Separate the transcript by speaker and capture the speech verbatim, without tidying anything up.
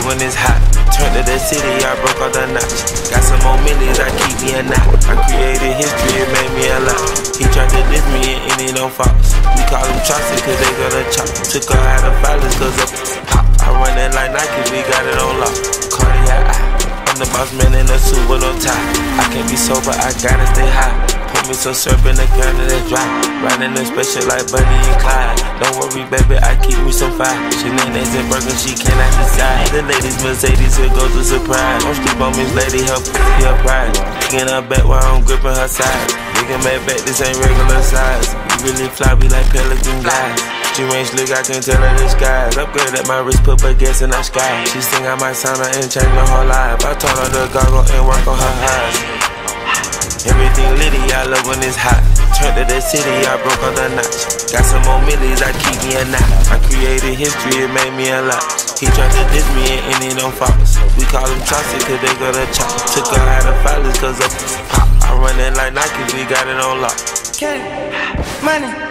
Speaker 1: when it's hot. Turned to the city, I broke all the notch. Got some more millions, I keep me a knot. I created history, it made me a lot. He tried to diss me and it don't false. We call him Chaucer cause they gonna chop. Took her out of violence cause of pop. I run it like Nike, we got it on lock. Cardiac, I'm the boss man in a suit with no tie. I can't be sober, I gotta stay high. Put me some syrup in the ground and it's dry. Riding the special like Bunny and Clyde. Don't worry baby, I keep me some fire. Shenanigans and burgers, she cannot decide. The ladies Mercedes, here goes the surprise. Don't sleep on Miss Lady, her pussy her pride. Taking her back while I'm gripping her side. Nigga mad back, this ain't regular size. You really fly, we like pelican guys. She range look, I can tell her the skies. Upgrade at my wrist, put baguettes in the sky. She sing I might sign her and change my whole life. I told her to goggle and work on her eyes. Everything litty, I love when it's hot. Turned to the city, I broke all the notch. Got some more millions, I keep me a knot. I created history, it made me a lot. He tried to diss me and it don't false. We call him Chaucer cause they gonna chop. Took her out of violence cause of pop. I run it like Nike, we got it on lock.
Speaker 2: Okay, money.